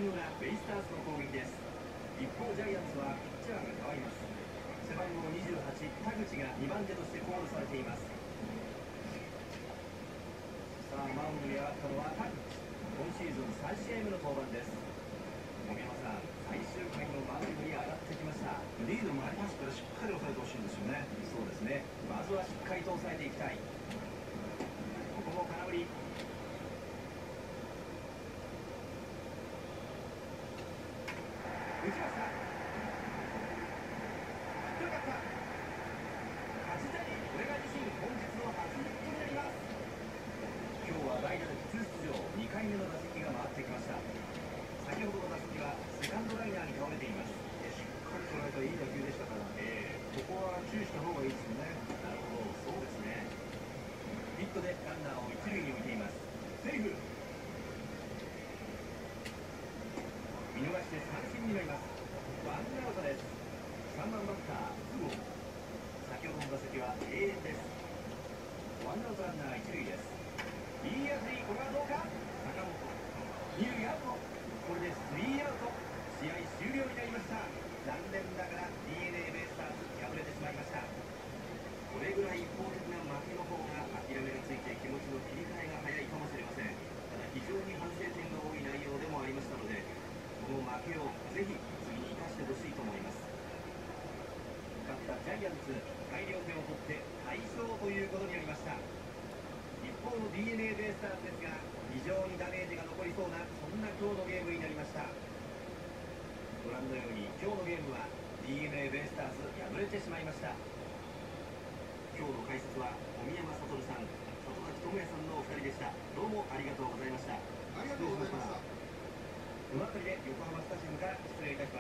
回の裏、ベイスターズの攻撃です。一方ジャイアンツはピッチャーが変わります。背番号28、田口が2番手としてコールされています。さあマウンドに上がったのは田口。今シーズン3試合目の登板です。森山さん、最終回のマウンドに上がってきました。 リードもありますからしっかり抑えてほしいんですよね。 そうですね、まずはしっかりと抑えていきたい。ここも空振り。打ちました。引っかかった。梶谷、これが自身本日の初ヒットになります。今日は代打で初出場、2回目の打席が回ってきました。先ほどの打席はセカンドライナーに倒れています。 しっかり捉えたいい打球でしたから、ここは注意した方がいいですよね。 なるほど、そうですね。ヒットでランナーを一塁に置いています。セーフ。見逃して三振になります。ワンアウトです。3番バッター筒香。先ほどの打席は敬遠です。ワンアウトランナー一塁です。いい当たり、これはどうか。坂本、二塁アウト。これでスリーアウト。試合終了になりました。残念ながら DNA ベイスターズ敗れてしまいました。これぐらい一方的な負けの方が諦めがついて気持ちの切り替えが早いかもしれません。ただ非常に反省点が多い内容でもありましたので、この負けをぜひ次に生かしてほしいと思います。勝ったジャイアンツ、大量点を取って大勝ということになりました。一方の DNA ベイスターズですが、非常にダメージが残りそうな、そんな今日のゲームになりました。ご覧のように今日のゲームは DNA ベイスターズ敗れてしまいました。今日の解説は小宮山悟さん、里崎智也さんのお二人でした。どうもありがとうございました。 ありがとうございました。 この辺りで横浜スタジアムから失礼いたします。